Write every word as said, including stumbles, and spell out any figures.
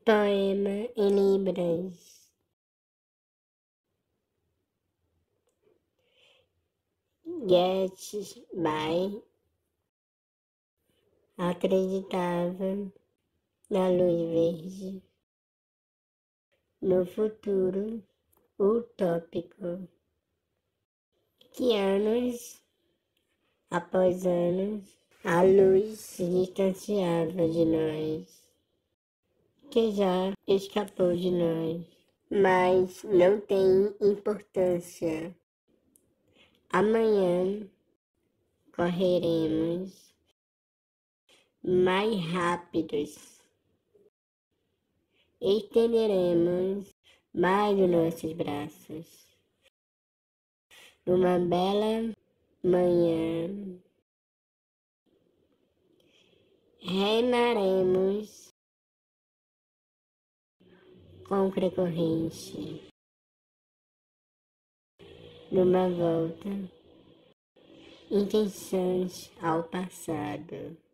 Poema em Libras. Gatsby acreditava na luz verde, no futuro utópico, que anos após anos a luz se distanciava de nós, que já escapou de nós, mas não tem importância. Amanhã correremos mais rápidos, estenderemos mais os nossos braços. Numa bela manhã, remaremos contra a corrente, numa volta, intenções ao passado.